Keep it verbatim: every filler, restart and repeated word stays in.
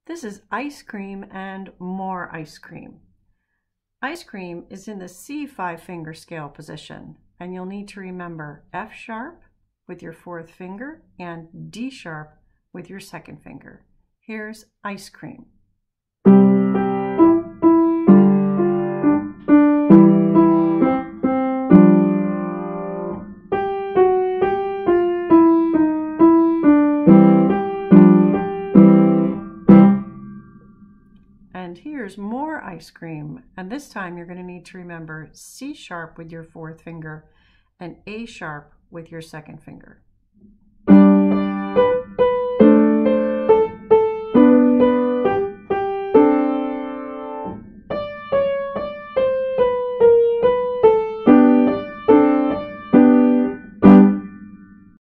This is ice cream and more ice cream. Ice cream is in the C five finger scale position, and you'll need to remember F sharp with your fourth finger and D sharp with your second finger. Here's ice cream. And here's more ice cream, and this time you're going to need to remember C sharp with your fourth finger and A sharp with your second finger.